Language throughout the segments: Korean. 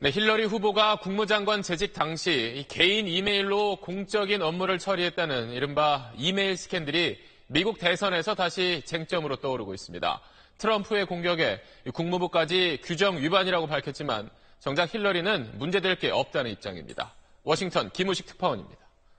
네, 힐러리 후보가 국무장관 재직 당시 개인 이메일로 공적인 업무를 처리했다는 이른바 이메일 스캔들이 미국 대선에서 다시 쟁점으로 떠오르고 있습니다. 트럼프의 공격에 국무부까지 규정 위반이라고 밝혔지만 정작 힐러리는 문제될 게 없다는 입장입니다. 워싱턴 김우식 특파원입니다.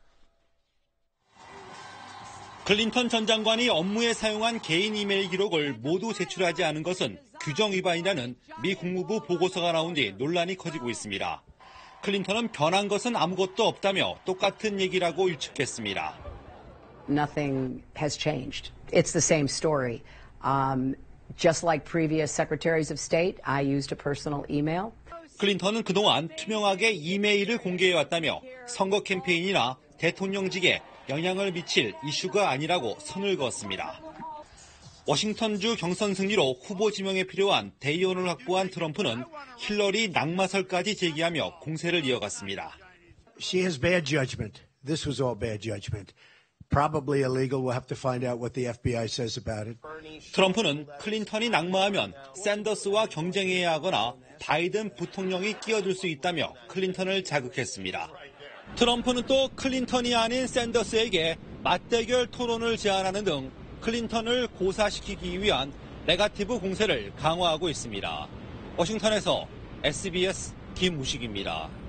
클린턴 전 장관이 업무에 사용한 개인 이메일 기록을 모두 제출하지 않은 것은 규정 위반이라는 미 국무부 보고서가 나온 뒤 논란이 커지고 있습니다. 클린턴은 변한 것은 아무것도 없다며 똑같은 얘기라고 일축했습니다. Nothing has changed. It's the same story. Just like previous secretaries of state, I used a personal email. 클린턴은 그동안 투명하게 이메일을 공개해왔다며 선거 캠페인이나 대통령직에 영향을 미칠 이슈가 아니라고 선을 그었습니다. 워싱턴주 경선 승리로 후보 지명에 필요한 대의원을 확보한 트럼프는 힐러리 낙마설까지 제기하며 공세를 이어갔습니다. She has bad judgment. This was all bad judgment. Probably illegal. We'll have to find out what the FBI says about it. 트럼프는 클린턴이 낙마하면 샌더스와 경쟁해야 하거나 바이든 부통령이 끼어들 수 있다며 클린턴을 자극했습니다. 트럼프는 또 클린턴이 아닌 샌더스에게 맞대결 토론을 제안하는 등 클린턴을 고사시키기 위한 네거티브 공세를 강화하고 있습니다. 워싱턴에서 SBS 김무식입니다.